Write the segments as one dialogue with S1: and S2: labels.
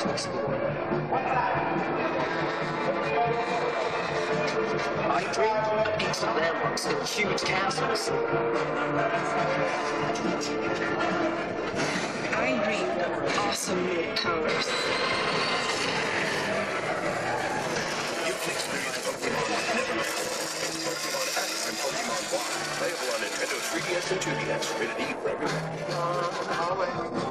S1: to explore. I dreamed of ancient landmarks and huge castles.
S2: I dreamed of awesome new powers.
S3: You can experience Pokemon like never before. Pokemon X and Pokemon Y. Playable on Nintendo 3DS and 2DS. Rated E for everyone.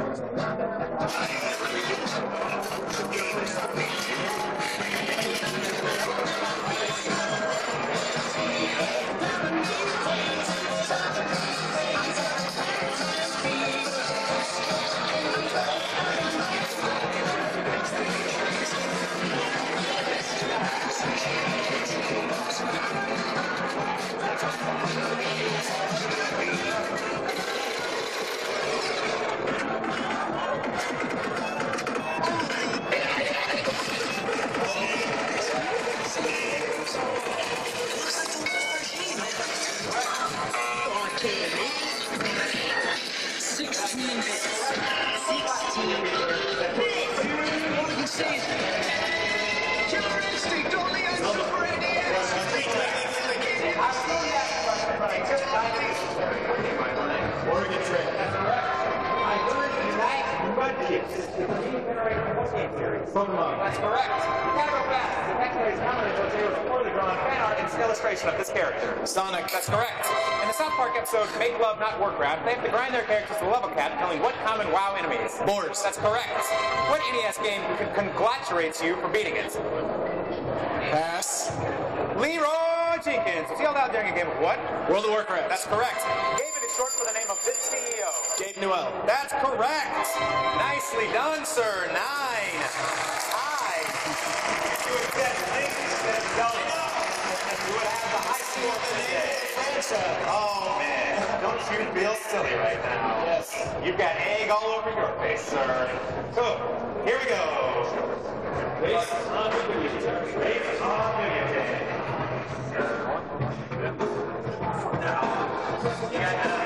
S4: Oregon Trail. That's correct. I learned Unite Mudkip. Pokemon. That's correct. Capital Fast. The next page commented was there was a poorly drawn fan art and illustration of this character. Sonic. That's correct. In the South Park episode Make Love Not Warcraft, they have to grind their characters to level cap, killing what common WoW enemies? Boars. That's correct. What NES game congratulates you for beating it? Pass. Leroy Jenkins was yelled out during a game of what? World of Warcraft. That's correct. David is short for the name of this CEO. Gabe Newell. That's correct. Nicely done, sir. 9. Hi. You would have said Link instead of yelling up. You would have the high score today. Oh, man. Don't you feel silly right now? Yes. You've got egg all over your face, sir. So, here we go. Based on video game. Based on video game. You got that?